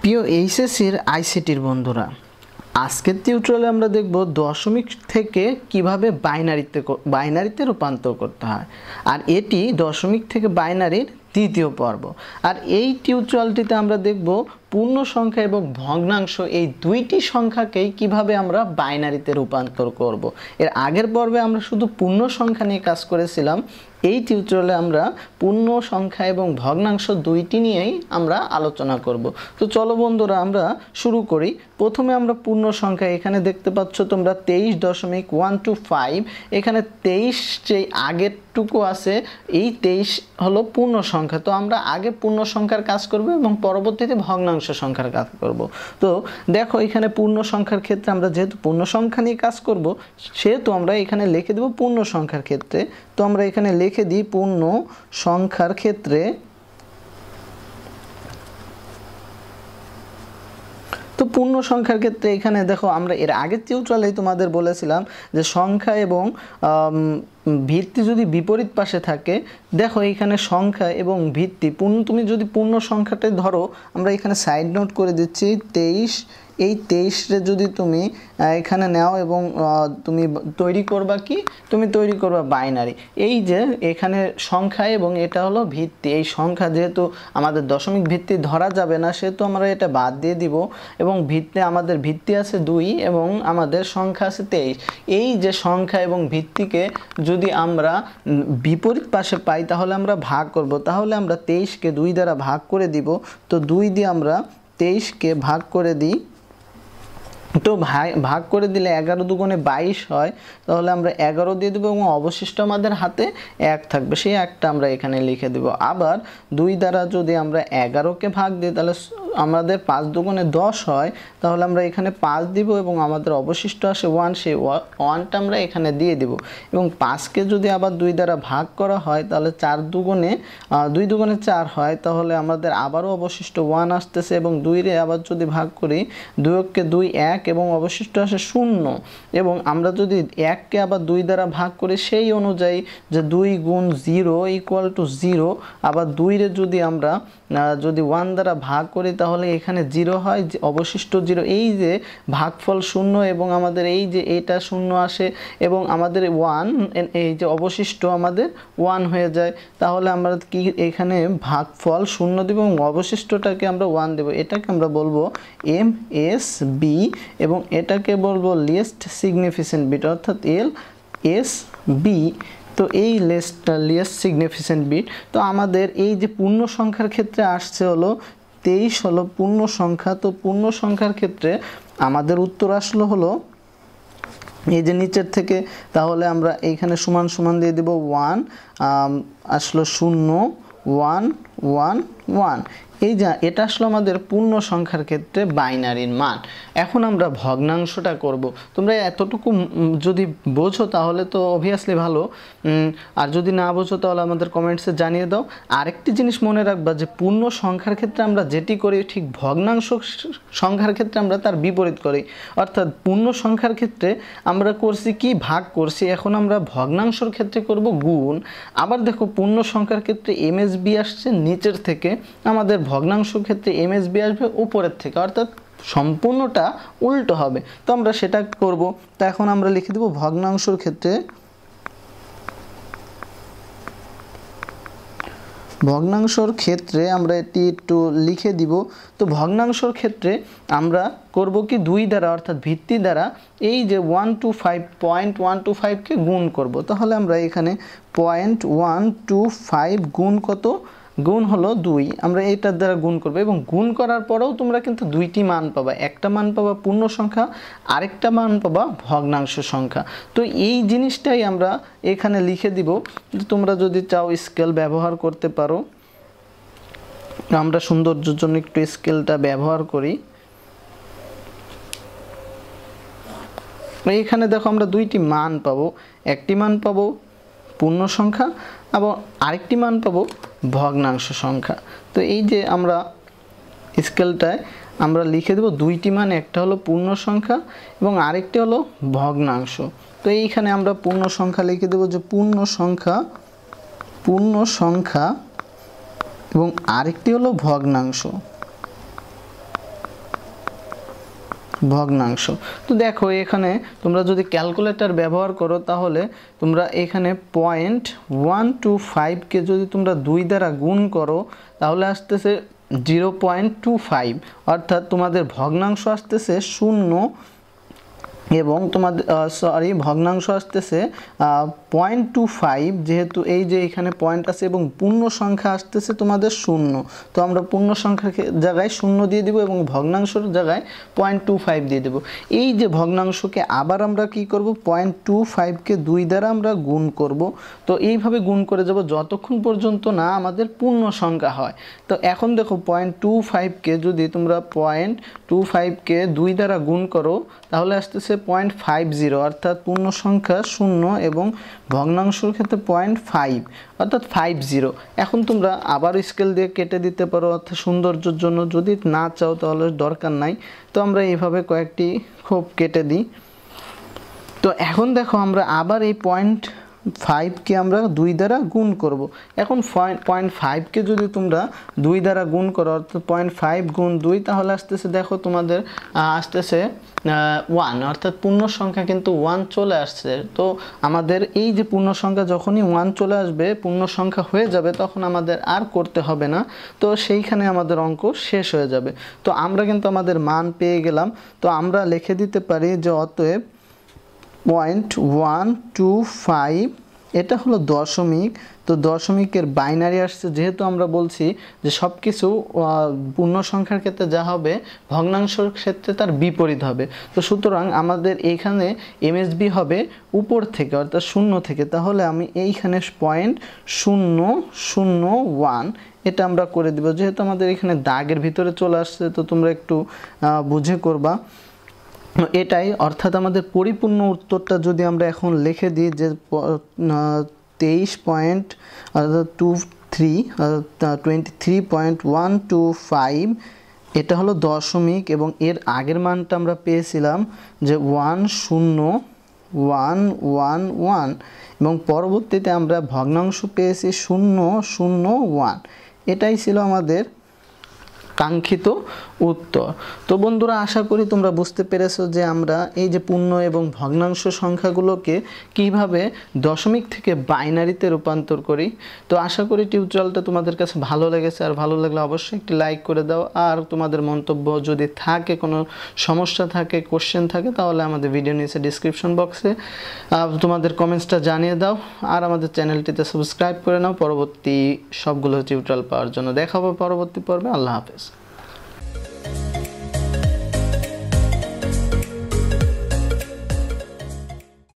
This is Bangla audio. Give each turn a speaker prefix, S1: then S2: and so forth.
S1: প্রিয় এইচএসসির আইসিটির বন্ধুরা, আজকের টিউটোরিয়ালে আমরা দেখব দশমিক থেকে কিভাবে বাইনারিতে রূপান্তর করতে হয়। আর এটি দশমিক থেকে বাইনারির দ্বিতীয় পর্ব। আর এই টিউটোরিয়ালটিতে আমরা দেখব পূর্ণ সংখ্যা এবং ভগ্নাংশ এই দুইটি সংখ্যাকেই কিভাবে আমরা বাইনারিতে রূপান্তর করব। এর আগের পর্বে আমরা শুধু পূর্ণ সংখ্যা নিয়ে কাজ করেছিলাম। এই টিউটোরিয়ালে আমরা পূর্ণ সংখ্যা এবং ভগ্নাংশ দুইটি নিয়েই আমরা আলোচনা করব। তো চলো বন্ধুরা আমরা শুরু করি। প্রথমে আমরা পূর্ণ সংখ্যা, এখানে দেখতে পাচ্ছ তোমরা 23.125। এখানে 23 যে আগেরটুকু আছে, এই 23 হলো পূর্ণ সংখ্যা। তো আমরা আগে পূর্ণ সংখ্যার কাজ করব এবং পরবর্তীতে ভগ্নাংশ সংখ্যার কাজ করব। তো দেখো এখানে পূর্ণ সংখ্যার ক্ষেত্রে আমরা যেহেতু পূর্ণ সংখ্যা নিয়ে কাজ করব, সেহেতু আমরা এখানে লিখে দেব পূর্ণ সংখ্যার ক্ষেত্রে। তো আমরা এখানে লিখে দিই পূর্ণ সংখ্যার ক্ষেত্রে। তো পূর্ণ সংখ্যার ক্ষেত্রে এখানে দেখো আমরা এর আগের টিউটোরিয়ালে তোমাদের বলেছিলাম যে সংখ্যা এবং ভিত্তি যদি বিপরীত পাশে থাকে, দেখো এখানে সংখ্যা এবং ভিত্তি তুমি যদি পূর্ণ সংখ্যাটা ধরো, আমরা এখানে সাইড নোট করে দিচ্ছি 23। এই 23রে যদি তুমি এখানে নাও এবং তুমি তৈরি করবা কি, তুমি তৈরি করবা বাইনারি। এই যে এখানে সংখ্যা এবং এটা হলো ভিত্তি। এই সংখ্যা যেহেতু আমাদের দশমিক ভিত্তি ধরা যাবে না, সেহেতু আমরা এটা বাদ দিয়ে দিব। এবং আমাদের ভিত্তি আছে 2 এবং আমাদের সংখ্যা আছে 23। এই যে সংখ্যা এবং ভিত্তিকে যদি আমরা বিপরীত পাশে পাই, তাহলে আমরা ভাগ করব। তাহলে আমরা 23কে 2 দ্বারা ভাগ করে দিব। তো 2 দিয়ে আমরা 23কে ভাগ করে দিই। তো ভাগ করে দিলে 11 দুগুণে 22 হয়। তাহলে আমরা 11 দিয়ে দেবো এবং অবশিষ্ট আমাদের হাতে 1 থাকবে, সেই 1টা আমরা এখানে লিখে দেব। আবার 2 দ্বারা যদি আমরা 11কে ভাগ দিই, তাহলে আমাদের 5 দুগুণে 10 হয়। তাহলে আমরা এখানে 5 দিব এবং আমাদের অবশিষ্ট আসে 1, সেই 1টা আমরা এখানে দিয়ে দিব। এবং 5কে যদি আবার 2 দ্বারা ভাগ করা হয়, তাহলে 2 দুগুণে 4 হয়। তাহলে আমাদের আবারও অবশিষ্ট 1 আসতেছে এবং 2-রে আবার যদি ভাগ করি, 2কে 2 1 এবং অবশিষ্ট আসে 0। এবং আমরা যদি 1কে আবার 2 দ্বারা ভাগ করি, সেই অনুযায়ী যে 2 গুণ 0 = 0। আবার 2-রে যদি আমরা 1 দ্বারা ভাগ করি, তাহলে এখানে 0 হয়, অবশিষ্ট 0। এই যে ভাগফল 0 এবং আমাদের এই যে এটা 0 আসে এবং আমাদের 1, এই যে অবশিষ্ট আমাদের 1 হয়ে যায়। তাহলে আমরা কি এখানে ভাগফল 0 দেব এবং অবশিষ্টটাকে আমরা 1 দেব। এটাকে আমরা বলবো MSB এবং এটাকে বলবো লিস্ট সিগনিফিকেন্ট বিট, অর্থাৎ LSB। তো এই লিস্ট সিগনিফিকেন্ট বিট। তো আমাদের এই যে পূর্ণ সংখ্যার ক্ষেত্রে আসছে হলো 23 হলো পূর্ণ সংখ্যা। তো পূর্ণ সংখ্যার ক্ষেত্রে আমাদের উত্তর আসলো হলো এই যে নিচের থেকে। তাহলে আমরা এইখানে সমান সমান দিয়ে দেব 1, আসলো 0 1 1 1। এই যা এটা আসলে আমাদের পূর্ণ সংখ্যার ক্ষেত্রে বাইনারির মান। এখন আমরা ভগ্নাংশটা করব। তোমরা এতটুকু যদি বোঝো তাহলে তো অবভিয়াসলি ভালো, আর যদি না বোঝো তাহলে আমাদের কমেন্টসে জানিয়ে দাও। আরেকটি জিনিস মনে রাখবা যে পূর্ণ সংখ্যার ক্ষেত্রে আমরা যেটি করি, ঠিক ভগ্নাংশ সংখ্যার ক্ষেত্রে আমরা তার বিপরীত করি। অর্থাৎ পূর্ণ সংখ্যার ক্ষেত্রে আমরা করছি কি, ভাগ করছি। এখন আমরা ভগ্নাংশর ক্ষেত্রে করব গুণ। আবার দেখো পূর্ণ সংখ্যার ক্ষেত্রে MSB আসছে নিচের থেকে, আমাদের ভগ্নাংশ ক্ষেত্রে MSB আসবে উপরের থেকে, অর্থাৎ সম্পূর্ণটা উল্টো হবে। তো আমরা সেটা করব। তো এখন আমরা লিখে দেব ভগ্নাংশের ক্ষেত্রে। ভগ্নাংশের ক্ষেত্রে আমরা এটি একটু লিখে দিব। তো ভগ্নাংশের ক্ষেত্রে আমরা করব কি, 2 দ্বারা অর্থাৎ ভিত্তি দ্বারা এই যে 0.125কে গুণ করব। তাহলে আমরা এখানে 0.125 গুণ কত, গুণ হলো 2। আমরা এইটার দ্বারা গুণ করব এবং গুণ করার পরেও তোমরা কিন্তু 2টি মান পাবা। একটা মান পাবা পূর্ণ সংখ্যা, আরেকটা মান পাবা ভগ্নাংশ সংখ্যা। তো এই জিনিসটাই আমরা এখানে লিখে দিব। তোমরা যদি চাও স্কেল ব্যবহার করতে পারো। আমরা সৌন্দর্যের জন্য একটু স্কেলটা ব্যবহার করি। এখানে দেখো আমরা 2টি মান পাবো। একটি মান পাবো পূর্ণ সংখ্যা এবং আরেকটি মান পাবো ভগ্নাংশ সংখ্যা। তো এই যে আমরা স্কেলটায় আমরা লিখে দেব 2টি মান, একটা হলো পূর্ণ সংখ্যা এবং আরেকটি হলো ভগ্নাংশ। তো এইখানে আমরা পূর্ণ সংখ্যা লিখে দেব যে পূর্ণ সংখ্যা এবং আরেকটি হলো ভগ্নাংশ। ভগ্নাংশ। তো দেখো এখানে তোমরা যদি ক্যালকুলেটর ব্যবহার করো তাহলে তোমরা এখানে 0.125কে যদি তোমরা 2 দ্বারা গুণ করো তাহলে আসতেছে 0.25, অর্থাৎ তোমাদের ভগ্নাংশ আসতেছে 0 এবং তোমাদের ভগ্নাংশ আসতেছে 0.25, যেহেতু এই যে এখানে পয়েন্ট আছে এবং পূর্ণ সংখ্যা আসতেছে তোমাদের 0, তো আমরা পূর্ণ সংখ্যার জায়গায় 0 দিয়ে দিব এবং ভগ্নাংশের জায়গায় 0.25 দিয়ে দেব। এই যে ভগ্নাংশকে আবার আমরা কি করব, 0.25কে 2 দ্বারা আমরা গুণ করব। তো এইভাবে গুণ করে যাব যতক্ষণ পর্যন্ত না আমাদের পূর্ণ সংখ্যা হয়। তো এখন দেখো 0.25কে যদি তোমরা 0.25কে 2 দ্বারা গুণ করো তাহলে আসতেছে 0.50, অর্থাৎ পূর্ণ সংখ্যা 0 এবং ভগ্নাংশের ক্ষেত্রে 0.5 অর্থাৎ 50। এখন তোমরা আবার স্কেল দিয়ে কেটে দিতে পারো, অর্থাৎ সৌন্দর্যের জন্য, যদি না চাও তাহলে দরকার নাই। তো আমরা এইভাবে কয়েকটি খোপ কেটে দিই। তো এখন দেখো আমরা আবার এই 0.5কে আমরা 2 দ্বারা গুণ করব। এখন 0.5কে যদি তোমরা 2 দ্বারা গুণ করো, অর্থাৎ 0.5 গুণ 2, তাহলে আসতেছে দেখো তোমাদের আসতেছে 1, অর্থাৎ পূর্ণ সংখ্যা কিন্তু 1 চলে আসছে। তো আমাদের এই যে পূর্ণ সংখ্যা যখনই 1 চলে আসবে, পূর্ণ সংখ্যা হয়ে যাবে, তখন আমাদের আর করতে হবে না। তো সেইখানে আমাদের অঙ্ক শেষ হয়ে যাবে। তো আমরা কিন্তু আমাদের মান পেয়ে গেলাম। তো আমরা লিখে দিতে পারি যে অতএব 0.125 এটা হলো দশমিক। তো দশমিকের বাইনারি আসছে, যেহেতু আমরা বলছি যে সব কিছু পূর্ণ সংখ্যার ক্ষেত্রে যা হবে ভগ্নাংশের ক্ষেত্রে তার বিপরীত হবে। তো সুতরাং আমাদের এইখানে এমএসবি হবে উপর থেকে, অর্থাৎ 0 থেকে। তাহলে আমি এইখানে 0.001 এটা আমরা করে দিব, যেহেতু আমাদের এখানে দাগের ভিতরে চলে আসছে। তো তোমরা একটু বুঝে করবা এটাই, অর্থাৎ আমাদের পরিপূর্ণ উত্তরটা যদি আমরা এখন লিখে দিই যে 23.125, এটা হলো দশমিক এবং এর আগের মানটা আমরা পেয়েছিলাম যে 10111 এবং পরবর্তীতে আমরা ভগ্নাংশ পেয়েছি 001। এটাই ছিল আমাদের কাঙ্ক্ষিত উত্তর। তো বন্ধুরা, আশা করি তোমরা বুঝতে পেরেছো যে আমরা এই যে পূর্ণ এবং ভগ্নাংশ সংখ্যাগুলোকে কিভাবে দশমিক থেকে বাইনারিতে রূপান্তর করি। তো আশা করি টিউটোরিয়ালটা তোমাদের কাছে ভালো লেগেছে, আর ভালো লাগলে অবশ্যই একটি লাইক করে দাও। আর তোমাদের মন্তব্য যদি থাকে, কোনো সমস্যা থাকে, কোশ্চেন থাকে, তাহলে আমাদের ভিডিও নিচে ডিসক্রিপশন বক্সে তোমাদের কমেন্টসটা জানিয়ে দাও। আর আমাদের চ্যানেলটিতে সাবস্ক্রাইব করে নাও পরবর্তী সবগুলো টিউটোরিয়াল পাওয়ার জন্য। দেখা হবে পরবর্তী পর্বে। আল্লাহ হাফেজ।